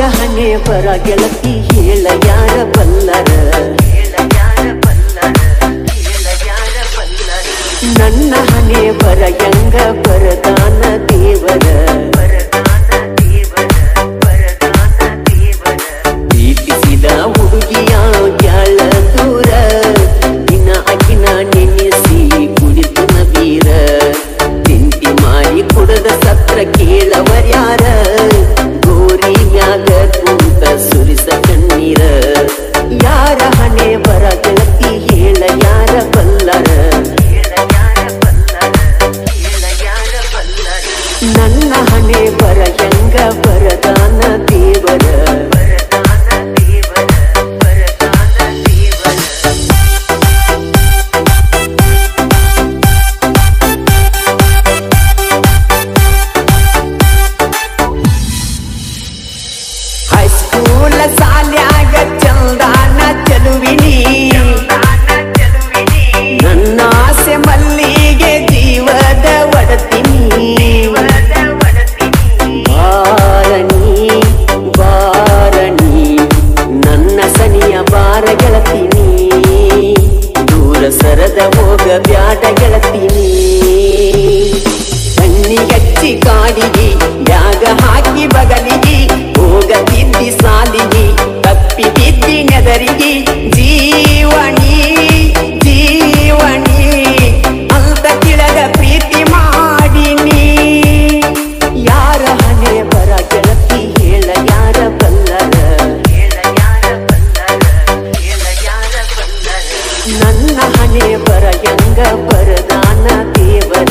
ಹಣೆ ಬರ ಗೆಳತಿ ಹೇಳ ಯಾರ ಬಲ್ಲರ ನನ್ನ ಹಣೆ ಬರ ಹೆಂಗ ಬರದಾನ ದೇವರ ಪ್ರೀತಿಸಿದ ಹುಡುಗಿಯ ಗ್ಯಾಳ ದೂರ ದಿನ ಅಕಿನ ನೆನೆಸಿ ಕುಡಿತನ ಬೀರ ತಿಂತಿ ಮಾಡಿ ಕುಡದ ಸತ್ರ ಕೇಳವರ್ಯಾರ ಗೋರಿ ಮ್ಯಾಗ ಕುಂತ ಸುರಿಸ ಕಣ್ಣೀರ ಯಾರ ಹಣೆ ಬರ ಗೆಳತಿ ಹೇಳ ಯಾರ ಬಲ್ಲರ ನನ್ನ ಹಣೆ ಬರ ಹೆಂಗ ಬರದಾನ ದೇವರ ಹೈಸ್ಕೂಲ ಸಾಲ್ಯಾಗ ಚಂದಾನ ಚಲುವಿನಿ ನನ್ನ ಆಸೆ ಮಲ್ಲಿಗೆ ಜೀವದ ಒಡತಿನಿ ಬಾರಣಿ ನನ್ನ ಸನಿಯ ಬಾರ ಗೆಳತೀನಿ ದೂರ ಸರದ ಹೋಗ ಬ್ಯಾಡ ಗೆಳತೀನಿ ಕಣ್ಣಿಗಚ್ಚಿ ಕಾಡಿಗಿ ಬ್ಯಾಗ ಹಾಕಿ ಬಗಲಿಗಿ ಹೋಗತಿದ್ದಿ ಸಾಲಿಗಿ ತಪ್ಪಿ ಬಿದ್ದಿ ನೆದರಿಗಿ ಜೀವಣಿ ಅಂತ ಕೆಳಗ ಪ್ರೀತಿ ಮಾಡಿನಿ ಯಾರ ಹಣೆ ಬರ ಗೆಳತಿ ಹೇಳ ಯಾರ ಬಲ್ಲರ ನನ್ನ ಹಣೆ ಬರ ಹೆಂಗ ಬರದಾನ ದೇವರ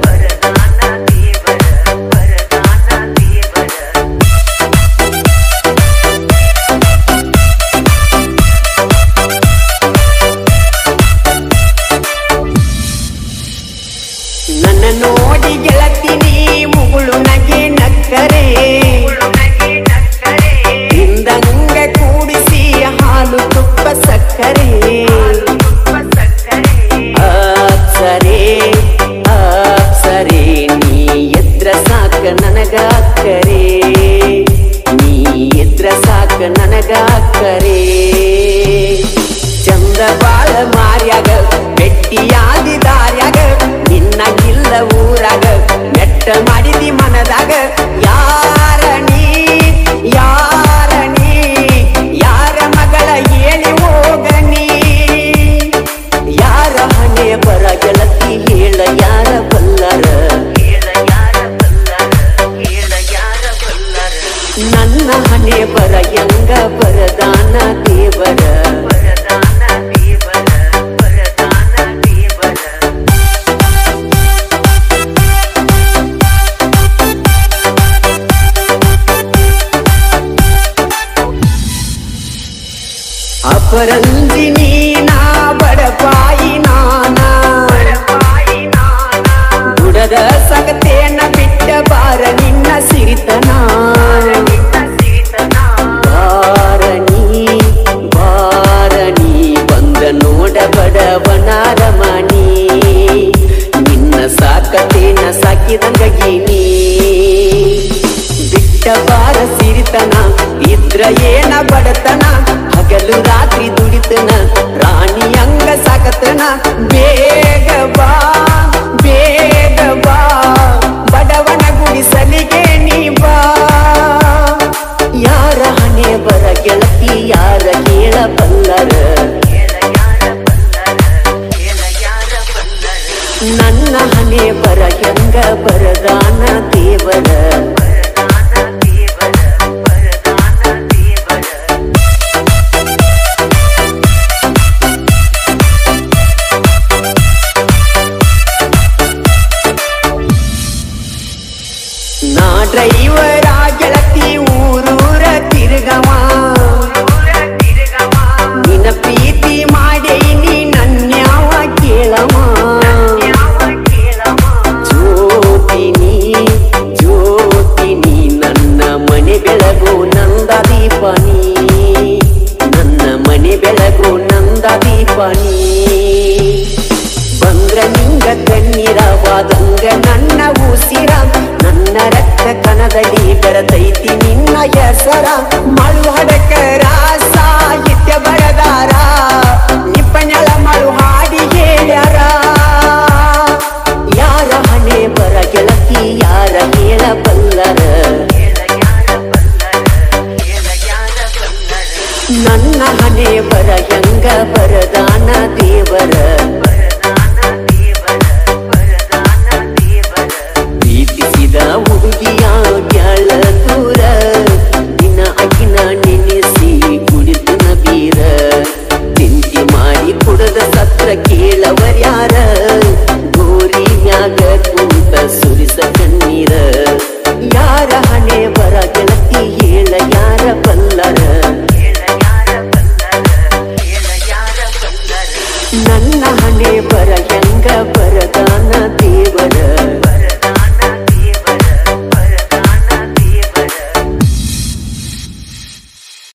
ನನ್ನ ನೋಡಿ ಗೆಳತಿನಿ ಮುಗುಳು ನಗೆ ನಕ್ಕರೆ ಹಿಂದಂಗ ಕೂಡಿಸಿ ಹಾಲು ತುಪ್ಪ ಸಕ್ಕರೆ ಅಪ್ಸರೆ ನೀ ಎದ್ರ ಸಾಕ ನನಗಾಕರೆ ನೀ ಎದ್ರ ಸಾಕ ನನಗಾಕರೆ ಚಂದ ಬಾಳ ಮಾರ್ಯಾಗ ಬೆಟ್ಟಿಯಾದಿ ದಾರ್ಯಾಗ ನಿನ್ನ ಇಲ್ಲ ಊರಾಗ ನೆಟ್ಟ ಮಾಡಿದಿ ಮನದಾಗ ಯಾರಣಿ ಯಾರ ಮಗಳ ಹೇಳಿ ಹೋಗನಿ ಯಾರ ಹಣೆ ಬರ ಗೆಳತಿ ಹೇಳ ಯಾರ ಬಲ್ಲರ ನನ್ನ ಹಣೆ ಬರ ಹೆಂಗ ಬರದಾನ ದೇವರ ಅಪರಂಜಿನಿ ನಾ ಬಡಪಾಯಿ ನಾನ ಗುಡದ ಸಗತೇನ ಬಿಟ್ಟ ಬಾರ ನಿನ್ನ ಸಿರಿತನ ಬಾರಣಿ ಬಂದ ನೋಡ ಬಡವನ ರಮಣಿ ನಿನ್ನ ಸಾಕತೇನ ಸಾಕಿದಂಗೀನಿ ಬಿಟ್ಟ ಬಾರ ಸಿರಿತನ ಇದ್ರ ಏನ ಬಡತನ ಹಗಲು ರಾತ್ರಿ ದುಡಿತನ ರಾಣಿ ಅಂಗ ಸಾಕತನ ಬೇಗ ಬಾ ಬಡವನ ಗುಡಿಸಲಿಗೆ ನೀ ಬಾ ಯಾರ ಹಣೆ ಬರ ಗೆಳತಿ ಯಾರ ಕೇಳ ಬಲ್ಲರ ನನ್ನ ಹಣೆ ಬರ ಹೆಂಗ ಬರದಾನ ದೇವರ ನಾ ಡ್ರೈವರ ಗೆಳತಿ ಊರೂರ ತಿರುಗವ ನಿನ್ನ ಪ್ರೀತಿ ಮಾಡೇನಿ ನನ್ಯಾವ ಕೇಳವ ಜ್ಯೋತಿನಿ ನನ್ನ ಮನೆ ಬೆಳಗು ನಂದ ದೀಪನಿ ನನ್ನ ಮನೆ ಬೆಳಗು ನಂದ ದೀಪನಿ ಬಂದ್ರ ನಿಂಗ ಕಣ್ಣೀರವಾದಂಗ ನನ್ನ ಉಸಿರ ನನ್ನ ರಕ್ತ ಕಣದಲ್ಲಿ ಬೆರೆತೈತಿ ನಿನ್ನ ಹೆಸರ ಮಳ